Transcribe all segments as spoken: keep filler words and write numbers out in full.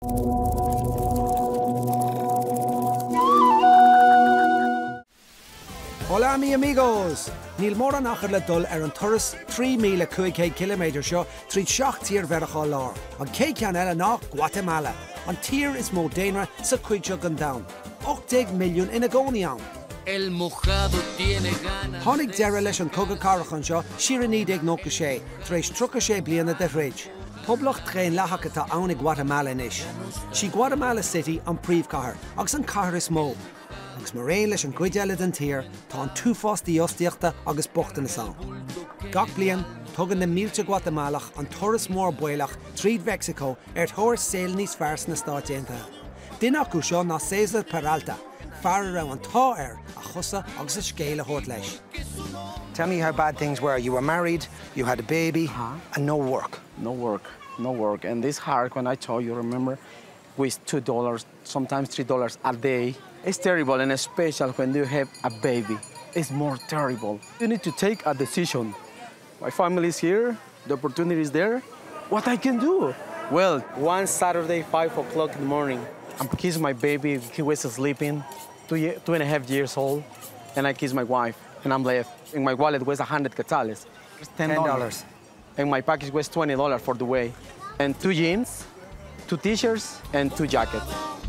Hola mi amigos! Níl mór an achar le dul ar an turas three mile five hundred kilometre seo trí seach tír verachá lár. An cé cean eile ná Guatemala. An tír is mó déanra sa cuideog an domhan. eight milliún ina gcónaí ann. El mojado tiene ganas. Tháinig deire leis an cogad carachan seo siar ní ag nó sé, tar éis tro sé bliana de réid. Poblacht tréin leathacha tá ann i Guatemala inis. Sí Guatemala City an príomhchathair, agus an cathair is mó. Agus mar réon leis an cuid eile den tír, tá an túfástaí ostíochta agus bochtain is ann. Gach blian, tugann na mílte Guatemalach an turas mór buailach tríd Mexico ar thóir saoil níos fearsa na Stáit Aontaithe. Duine acu seo ná César Peralta, fear ra an tá air a chusa agus a scéal a thuirt leis. Tell me how bad things were. You were married, you had a baby, Uh-huh. and no work. No work, no work. And this hard, when I told you, remember, with two dollars, sometimes three dollars a day. It's terrible, and especially when you have a baby. It's more terrible. You need to take a decision. My family is here, the opportunity is there. What I can do? Well, one Saturday, five o'clock in the morning, I'm kissing my baby. He was sleeping, two, ye two and a half years old, and I kiss my wife, and I'm left. In my wallet was a hundred quetzales. ten dollars. And my package was twenty dollars for the way. And two jeans, two t-shirts, and two jackets.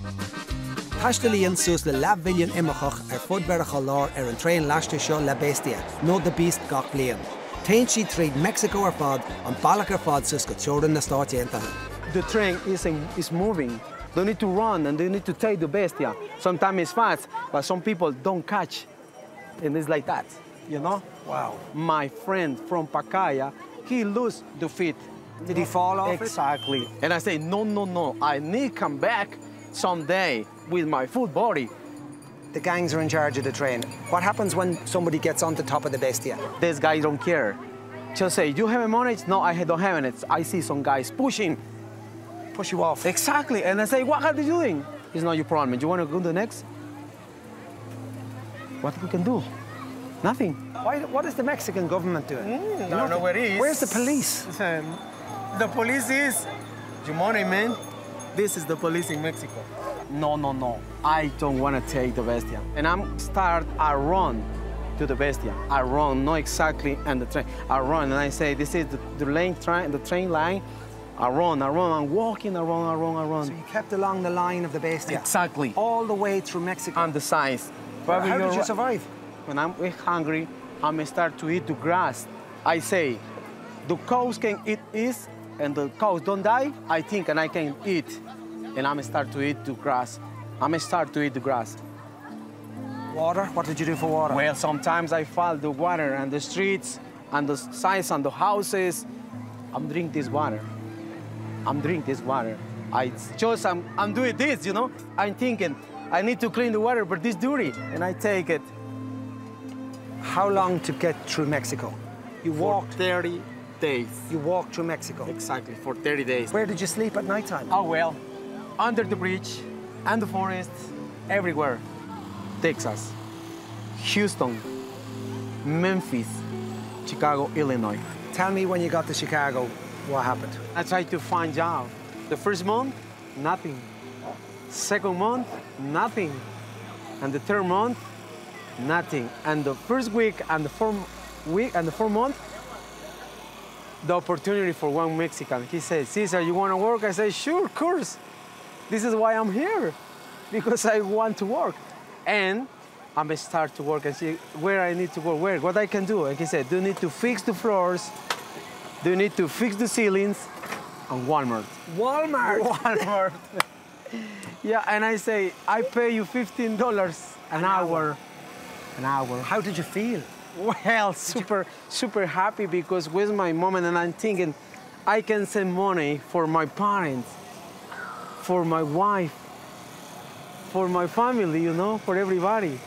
Taistalíonn suas le leabhmhillion imachach ar fud verachá lár ar an tréin leiste seo Le Bestia, nó the Beast gach bliain. Taonn siad tríd Mexico ar fad, an bailach ar fad sus go teorann na Stáit Aontaithe. The train is, is moving. They need to run and they need to take the bestia. Sometimes it's fast, but some people don't catch. And it's like that, you know? Wow. My friend from Pacaya, he lost the feet. Did he fall off it? Exactly. And I say, no, no, no, I need to come back someday with my full body. The gangs are in charge of the train. What happens when somebody gets on the top of the Bestia? These guys don't care. Just say, you have a money? No, I don't have it. I see some guys pushing. Push you off. Exactly. And I say, what are they doing? It's not your problem. You want to go to the next? What we can do? Nothing. Why, what is the Mexican government doing? Mm, I don't know where it is. Where's the police? Um, the police is your money, man. This is the police in Mexico. No, no, no. I don't want to take the Bestia. And I'm start a run to the Bestia. I run, not exactly on the train. I run and I say, this is the, the lane train, the train line. I run, I run, I'm walking, I run, I run, I run. So you kept along the line of the Bestia? Exactly. All the way through Mexico? On the sides. Well, how did you survive? When I'm hungry, I'm start to eat the grass. I say, the cows can eat this, and the cows don't die, I think, and I can eat. And I'm start to eat the grass. I'm start to eat the grass. Water? What did you do for water? Well, sometimes I fall the water and the streets and the sides and the houses. I'm drink this water. I'm drink this water. I just, I'm, I'm doing this, you know? I'm thinking, I need to clean the water, but this dirty, and I take it. How long to get through Mexico? You walked? For thirty days. You walked through Mexico? Exactly, for thirty days. Where did you sleep at night time? Oh, well, under the bridge, and the forest, everywhere. Texas, Houston, Memphis, Chicago, Illinois. Tell me when you got to Chicago, what happened? I tried to find job. The first month, nothing. Second month, nothing. And the third month, nothing. And the first week and the fourth week and the fourth month, the opportunity for one Mexican. He said, Cesar, you want to work? I said, sure, of course. This is why I'm here, because I want to work. And I'm gonna start to work and see where I need to work, where, what I can do. And he said, do you need to fix the floors? Do you need to fix the ceilings? And Walmart. Walmart? Walmart. Yeah, and I say, I pay you fifteen dollars an, an hour. hour. An hour. How did you feel? Well, super, super happy because with my mom and I'm thinking, I can send money for my parents, for my wife, for my family, you know, for everybody.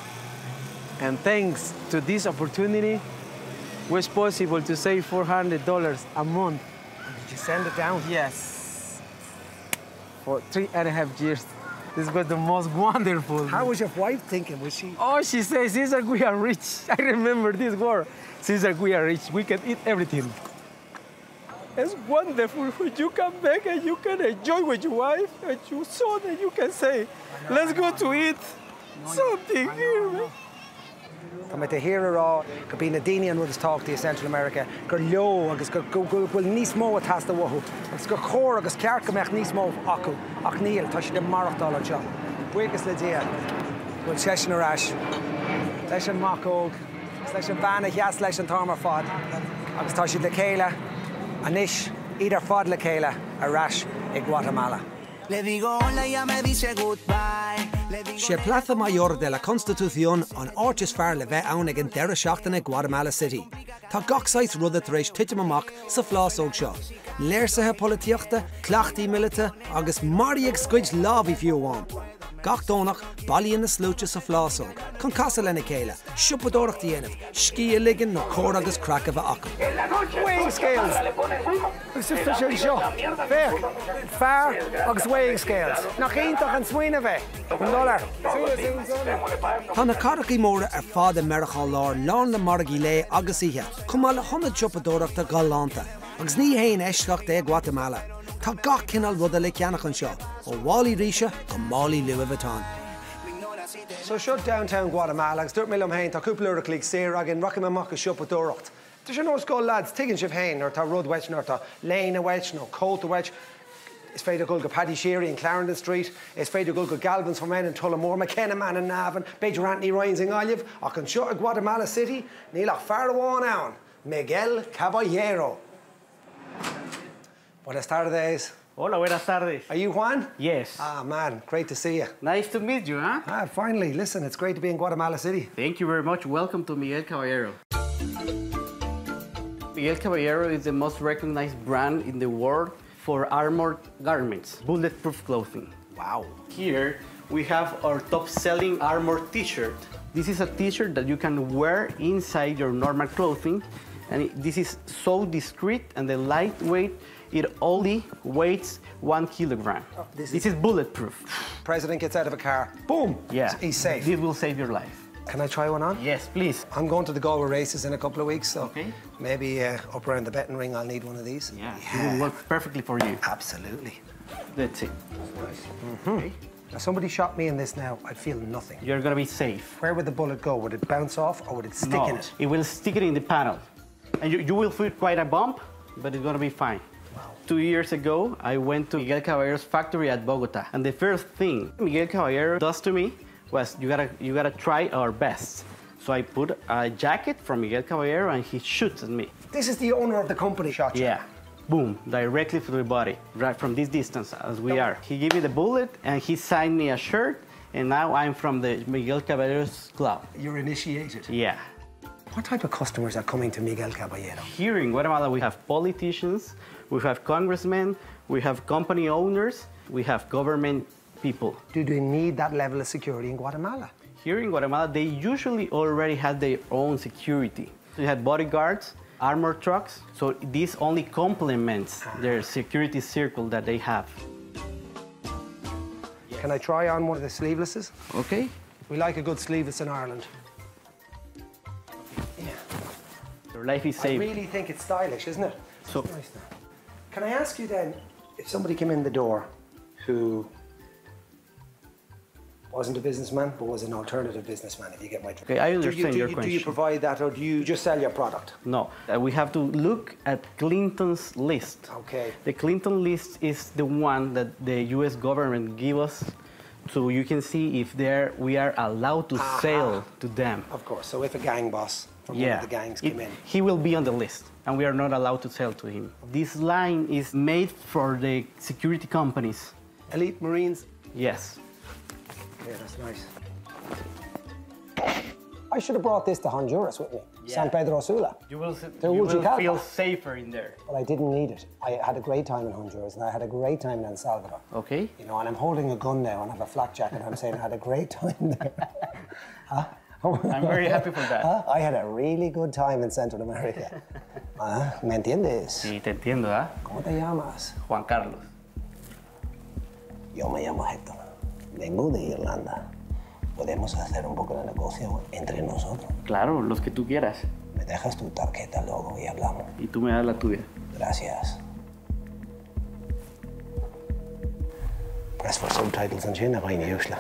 And thanks to this opportunity, it was possible to save four hundred dollars a month. Did you send it down? Yes. For three and a half years. This was the most wonderful. How was your wife thinking? Was she? Oh, she says, Cesar, we are rich. I remember this word. Cesar, we are rich. We can eat everything. It's wonderful when you come back and you can enjoy with your wife and your son and you can say, let's go to eat something here. Tá me te hir rá go bí na daine an rud is táchtaí Central America gur leo agus gur bhfuil níos mó a teasta wathú agus gur chóir agus ceart go meach níos mó acu ach níl tá si de marachtáil anseo. Buchas le dia bhfuil sesin arás leis an macóg leis an bheanna cheas leis an támar fad agus tá si le chéile anis idir fad le chéile arás i Guatemala. Le digo hola y ya me dice goodbye. sé Plaza Mayor de la Constitución an áitis fearr le bheith ann ag an deire seachtainna Guatemala City. Tá gachsáit rud a tar éis titim amach sa phláasóg seo. Léirsathe políteachta, cleachtaí millite agus marí ag scuid lámhí fiú amháin. Gach dónach bailíonn na slúte sa phláasóg, chun casa lena chéile, siúpadóireacht dhéanamh, scia ligean nó cór agus crack a bheith acu. Weighing scales. Is this the show? Fair. Fair agus weighing scales. Nach iontach an smaoine bheith. An dollar. Tá na carachaí móra ar fád a meiriceáil lár lán le margaí lé agus ihe, cumá le chuna siúpadóireachta galánta, agus ní héon eisteach é Guatemala. Tá gach cinál rud a le ceannach an seo, ó bhálaí ríise go málaí Louis Vuitton. So shut downtown Guatemala, agus dúirt mé am hain tá cúpla uair clíg séir agin rachim amach go siúpadóireacht. Tá sé nó scóil lads tuigeann sibh hain ar tá rud weis nó tá léin a weis nó cót a weis. Is féidir go go Paddy Sherry in Clarendon Street, is féidir go go Galvins for men in Tullamore, McKenna man in Navan, Beidir Anthony Ryans in Olive, ach an seo a Guatemala City, níl ach fearr amháin ann, Miguel Caballero. Buenas tardes. Hola, buenas tardes. Are you Juan? Yes. Ah, man, great to see you. Nice to meet you, huh? Ah, finally, listen, it's great to be in Guatemala City. Thank you very much. Welcome to Miguel Caballero. Miguel Caballero is the most recognized brand in the world for armored garments, bulletproof clothing. Wow. Here, we have our top-selling armored t-shirt. This is a t-shirt that you can wear inside your normal clothing, and it, this is so discreet and the lightweight. It only weighs one kilogram. Oh, this, this is, is bulletproof. President gets out of a car, boom, yeah, he's safe. This will save your life. Can I try one on? Yes, please. I'm going to the Galway races in a couple of weeks, so okay. maybe uh, up around the betting ring I'll need one of these. Yeah, yeah. It will work perfectly for you. Absolutely. That's it. Mm-hmm. Okay. Now, somebody shot me in this now, I'd feel nothing. You're gonna be safe. Where would the bullet go? Would it bounce off or would it stick no, in it? It will stick it in the panel. And you, you will feel quite a bump, but it's gonna be fine. Two years ago, I went to Miguel Caballero's factory at Bogota, and the first thing Miguel Caballero does to me was, you gotta, you gotta try our best. So I put a jacket from Miguel Caballero, and he shoots at me. This is the owner of the company shot you? Yeah. Boom, directly through the body, right from this distance as we are. He gave me the bullet, and he signed me a shirt, and now I'm from the Miguel Caballero's club. You're initiated? Yeah. What type of customers are coming to Miguel Caballero? Here in Guatemala, we have politicians, we have congressmen, we have company owners, we have government people. Do they need that level of security in Guatemala? Here in Guatemala, they usually already have their own security. So you have bodyguards, armored trucks, so this only complements their security circle that they have. Can I try on one of the sleevelesses? Okay. We like a good sleeveless in Ireland. Yeah. Your life is safe. I really think it's stylish, isn't it? So, it's nice now. Can I ask you then, if somebody came in the door who wasn't a businessman, but was an alternative businessman, if you get my drift. Okay, I understand do you, do your you, question. Do you provide that, or do you just sell your product? No, uh, we have to look at Clinton's list. Okay. The Clinton list is the one that the U S government give us, so you can see if there we are allowed to Aha. sell to them. Of course. So if a gang boss from yeah. one of the gangs came it, in, he will be on the list, and we are not allowed to sell to him. This line is made for the security companies. Elite Marines. Yes. Yeah, that's nice. I should have brought this to Honduras with me. Yeah. San Pedro Sula. You will, you will feel safer in there. But I didn't need it. I had a great time in Honduras, and I had a great time in El Salvador. Okay. You know, and I'm holding a gun now, and I have a flak jacket, and I'm saying I had a great time there. Huh? I'm very happy for that. Huh? I had a really good time in Central America. ¿Ah? ¿Me entiendes? Sí, te entiendo, ¿ah? ¿Cómo te llamas? Juan Carlos. Yo me llamo Héctor. Vengo de Irlanda. Podemos hacer un poco de negocio entre nosotros. Claro, los que tú quieras. Me dejas tu tarjeta luego y hablamos. Y tú me das la tuya. Gracias. Press for subtitles and chin, I'm usually.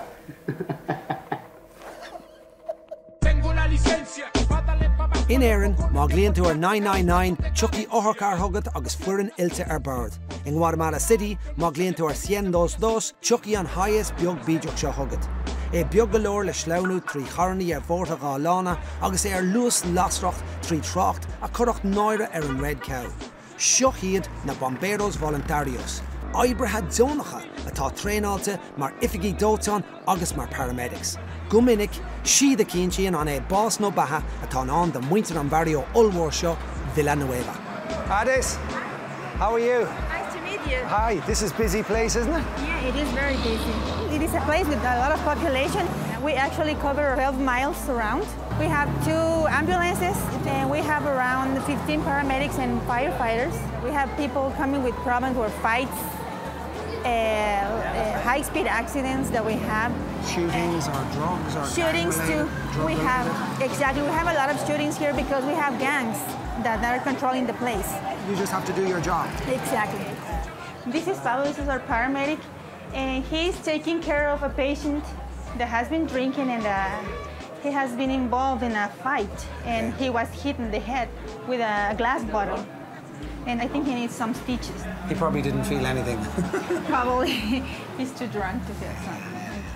In Éireann, má glíonn tú ar nine nine nine, Chucky Oharcar Huggett agus fuireann ilte ar bird. In Guatemala City, má glíonn tú ar one oh two two, Chucky an highest beag bídeach seo Huggett. É beag galore le sleanú trí charnaí ar bhórta gá lána agus é ar luas lasracht trí tracht a chuireacht náire ar an Red Cow. Seo chiad na Bomberos Voluntarios. Oibrithe dónacha atá tréáilte mar ifigí dóiteán agus mar paramedics. Go minic, siad a cíontíon an é bás nó batha atá an de muintir an barrio Ulmhór seo Villanueva. Adis, how are you? Nice to meet you. Hi, this is a busy place, isn't it? Yeah, it is very busy. It is a place with a lot of population. We actually cover twelve miles around. We have two ambulances and we have around fifteen paramedics and firefighters. We have people coming with problems or fights, uh, uh, high-speed accidents that we have. Shootings or drugs or shootings too. We have exactly. We have a lot of shootings here because we have gangs that are controlling the place. You just have to do your job. Exactly. This is Pablo. This is our paramedic, and he's taking care of a patient that has been drinking and uh, he has been involved in a fight, and he was hit in the head with a glass bottle. And I think he needs some stitches. He probably didn't feel anything. Probably he's too drunk to feel something.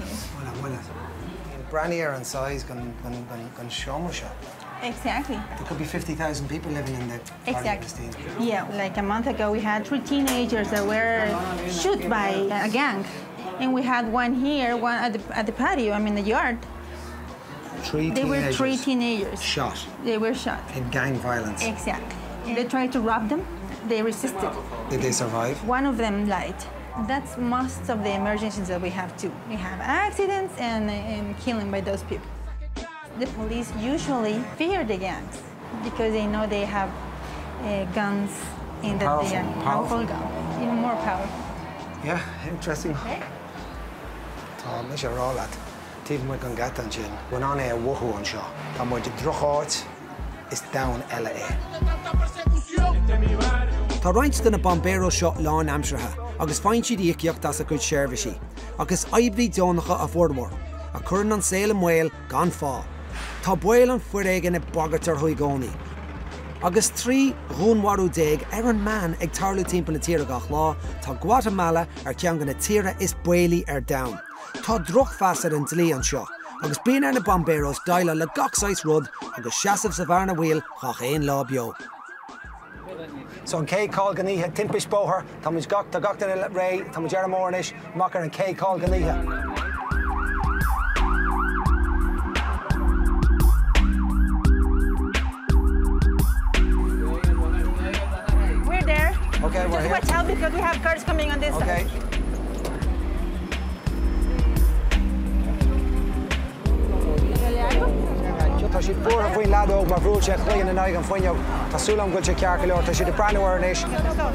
Brannier and size can can can can show me shop. Exactly. There could be fifty thousand people living in the exactly. Yeah, like a month ago we had three teenagers that were shot by a gang, and we had one here, one at the at the patio. I mean the yard. Three they teenagers. were three teenagers. Shot. They were shot. In gang violence. Exactly. And they tried to rob them. They resisted. Did they survive? One of them died. That's most of the emergencies that we have too. We have accidents and, and killing by those people. The police usually fear the gangs because they know they have uh, guns and that powerful, they are powerful. powerful guns, even more powerful. Yeah, interesting. Tá mis ar rálat. Tíl mu an gatan sin. When on a wuhu an seo. Tá mu de drochát is down L A. Tá roinnt na Bombero seo lán amsirthe, agus fáin siad íoc as a chuid seirbhísí, agus aibrí dónacha a bhórmór, a churann an saoil mhail gan fá. Tá buil an fuair éige na bogatar chuig gcónaí. Agus trí rúnharú déag ar an man ag tarlú timpeall na tíre gach lá, tá Guatemala ar ceann go na tíre is builí ar domhan. Tá droch feasar an dlí an seo, agus bíonn ar na Bomberos daile le gachsáis rud agus seasamh sa bhar na bhíl chach éon lá beo. So an cé cáil ganíthe timpeis bóthar, tá muid gach tá gach na ré, tá muid dear mórnis, mac ar an cé cáil ganíthe. We're there. Okay, we're Just here. watch out because we have cars coming on this Okay. side. Tá si búr a bhain ladóg mar bhrúil sé chuoin na naig an foiineog, tá súlam goil sé cear go leor, tá si de breanúir inis.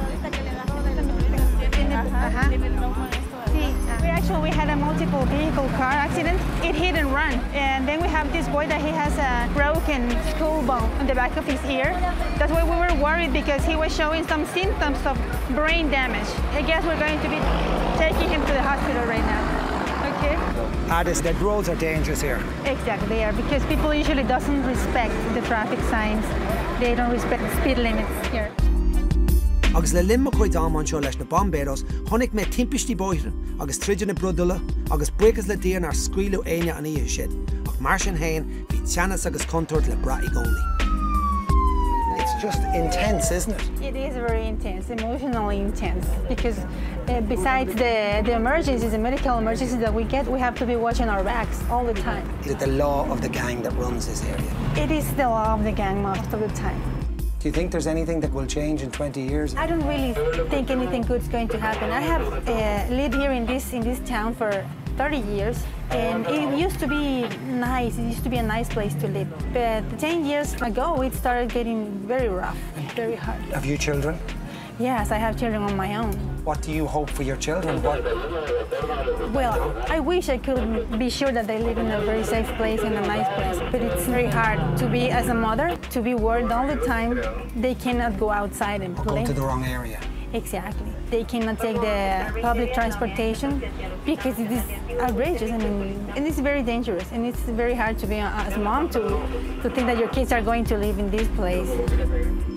We actually we had a multiple vehicle car accident. It hit and run, and then we have this boy that he has a broken skull bone on the back of his ear. That's why we were worried because he was showing some symptoms of brain damage. I guess we're going to be taking him to the hospital right now. Okay. Addis, the roads are dangerous here. Exactly, they are because people usually doesn't respect the traffic signs. They don't respect the speed limits here. Agus le limma chuid dámán seo leis na Bomberos, tháinig mé timpistí bóithre, agus triidir na brudula, agus buchas le daon ar scuilú aine an ihe siad, ach mar sin hain, bhí teannas agus contúirt le bra i gcónaí. It's just intense, isn't it? It is very intense, emotionally intense, because uh, besides the, the emergencies, the medical emergencies that we get, we have to be watching our backs all the time. Is it the law of the gang that runs this area? It is the law of the gang most of the time. Do you think there's anything that will change in twenty years? I don't really think anything good is going to happen. I have uh, lived here in this in this town for thirty years, and it used to be nice. It used to be a nice place to live. But ten years ago, it started getting very rough, very hard. Have you children? Yes, I have children on my own. What do you hope for your children? What? Well, I wish I could be sure that they live in a very safe place, in a nice place. But it's very hard to be, as a mother, to be worried all the time. They cannot go outside and play. Go to the wrong area. Exactly. They cannot take the public transportation because it is outrageous. I mean, and it's very dangerous, and it's very hard to be a, as a mom to, to think that your kids are going to live in this place.